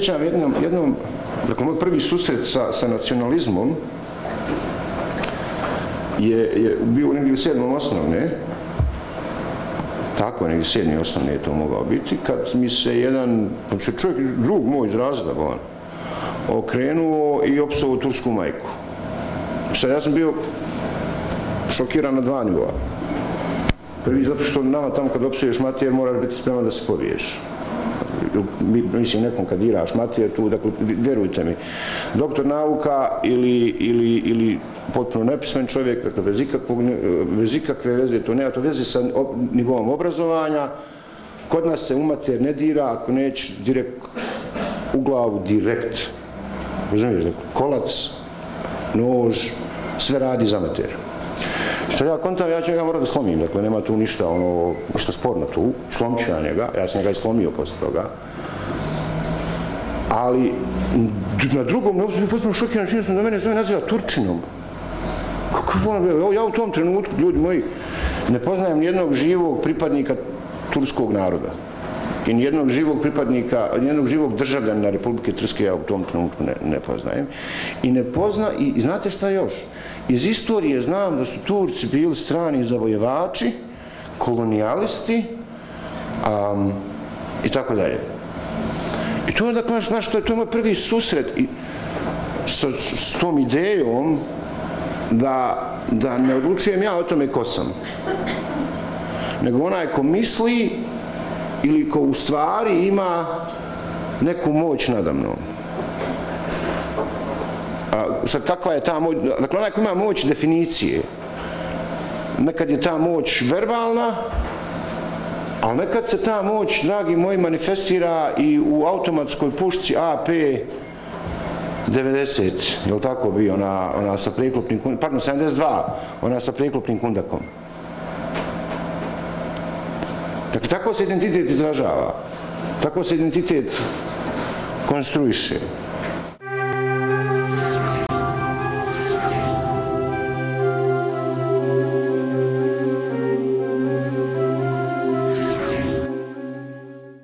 sjećam jednom, dakle, moj prvi susret sa nacionalizmom je bio negdje u 7. osnovne, tako negdje 7. osnovne je to mogao biti, kad mi se jedan čovjek, drug moj iz razreda, okrenuo i opsovao tursku majku. Sad ja sam bio šokiran na 2 nivoa. Prvi, zato što nama tamo kad opsuješ matijer moraš biti spreman da se pobiješ. Mislim, nekom kad diraš matijer tu, dakle, vjerujte mi, doktor nauka ili potpuno nepismen čovjek, dakle, bez ikakve veze, to nema to veze sa nivom obrazovanja, kod nas se u matijer ne dira ako nećeš direkt u glavu, direkt. Razumiješ, dakle, kolac, nož, sve radi za matijer. Što ja kontam, ja ću njega morat da slomim, dakle, nema tu ništa sporno tu, slomit ću ja njega, ja sam njega i slomio posle toga. Ali, na drugom nebu sam bio potpuno šokiran, činio sam da mene zove naziva Turčinom. Ja u tom trenutku, ljudi moji, ne poznajem nijednog živog pripadnika turskog naroda. I nijednog živog pripadnika, nijednog živog državljanina Republike Srpske ja u tom trenutku ne poznajem. I znate šta još? Iz istorije znam da su Turci bili strani zavojevači, kolonijalisti i tako dalje. I to je, dakle, to je moj prvi susret s tom idejom da ne odlučujem ja o tome ko sam. Nego onaj ko misli ili ko u stvari ima neku moć nadamnom. Sad, kakva je ta moć? Dakle, onaj ko ima moć definicije. Nekad je ta moć verbalna, ali nekad se ta moć, dragi moji, manifestira i u automatskoj pušci AP-90, je li tako bi, ona sa preklopnim kundakom, pardon, 72, ona sa preklopnim kundakom. Dakle, tako se identitet izražava, tako se identitet konstruiše.